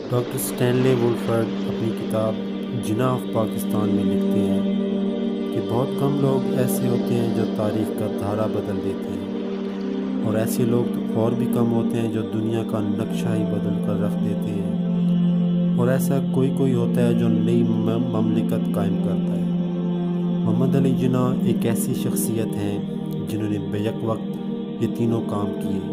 Doctor Stanley وولفرڈ اپنی کتاب جناح of Pakistan میں لکھتے ہیں کہ بہت کم لوگ ایسے ہوتے ہیں جو تاریخ کا دھارا بدل دیتے ہیں، اور ایسے لوگ اور بھی کم ہوتے ہیں جو دنیا کا نقشہ ہی بدل کر رکھ دیتے ہیں، اور ایسا کوئی ہوتا ہے جو نئی مملکت قائم کرتا ہے۔ محمد علی جناح ایک ایسی شخصیت ہیں جنہوں نے بیک وقت یہ تینوں کام کیے۔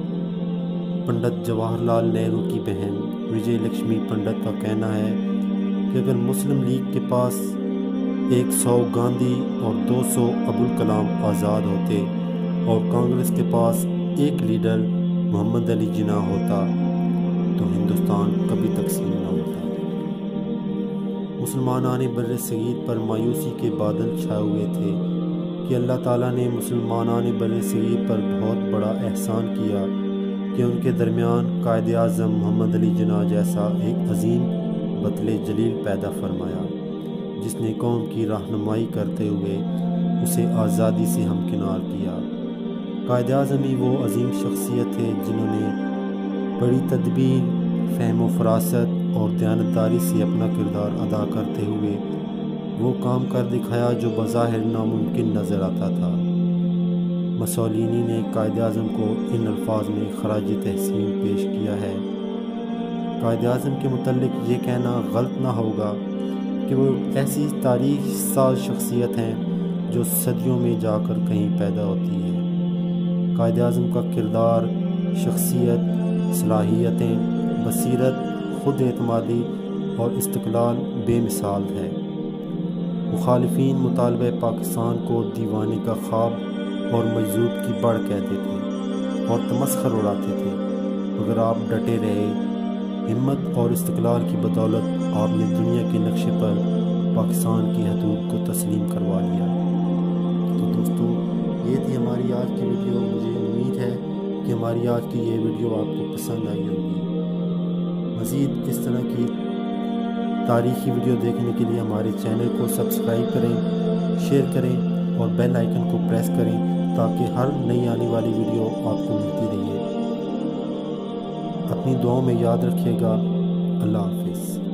پنڈت جواہر لال نہرو کی بہن وجے لکشمی پنڈت کا کہنا ہے کہ اگر مسلم لیگ کے پاس 100 گاندھی اور 200 ابوالکلام آزاد ہوتے اور کانگریس کے پاس ایک لیڈر محمد علی جناح ہوتا تو ہندوستان کبھی تقسیم نہ ہوتا۔ مسلمانان بر صغیر پر مایوسی کے بادل چھائے ہوئے تھے کہ اللہ تعالیٰ نے مسلمانان بر صغیر پر بہت بڑا احسان کیا کہ ان کے درمیان قائد اعظم محمد علی جناح جیسا ایک عظیم بطل جلیل پیدا فرمایا، جس نے قوم کی رہنمائی کرتے ہوئے اسے آزادی سے ہمکنار کیا۔ قائد اعظم ہی وہ عظیم شخصیت ہے جنہوں نے بڑی تدبیر، فہم و فراست اور دیانتداری سے اپنا کردار ادا کرتے ہوئے وہ کام کر دکھایا جو بظاہر ناممکن نظر آتا تھا۔ مسولینی نے قائد اعظم کو ان الفاظ میں خراج تحسین پیش کیا ہے۔ قائد اعظم کے متعلق یہ کہنا غلط نہ ہوگا کہ وہ ایسی تاریخ ساز شخصیت ہیں جو صدیوں میں جا کر کہیں پیدا ہوتی ہے۔ قائد اعظم کا کردار، شخصیت، صلاحیتیں، بصیرت، خود اعتمادی اور استقلال بے مثال ہے۔ مخالفین مطالبہ پاکستان کو دیوانے کا خواب اور مجذوب کی بڑھ کہتے تھے اور تمسخر اڑاتے تھے، مگر آپ ڈٹے رہے۔ ہمت اور استقلال کی بدولت آپ نے دنیا کے نقشے پر پاکستان کی حدود کو تسلیم کروا لیا۔ تو دوستو، یہ تھی ہماری آج کی ویڈیو۔ مجھے امید ہے کہ ہماری آج کی یہ ویڈیو آپ کو پسند آئی ہوگی۔ مزید اس طرح کی تاریخی ویڈیو دیکھنے کے لیے ہمارے چینل کو سبسکرائب کریں، شیئر کریں اور بیل آئیکن کو پریس کریں تاکہ ہر نئی آنے والی ویڈیو آپ کو ملتی رہے۔ اپنی دعاؤں میں یاد رکھیے گا۔ اللہ حافظ۔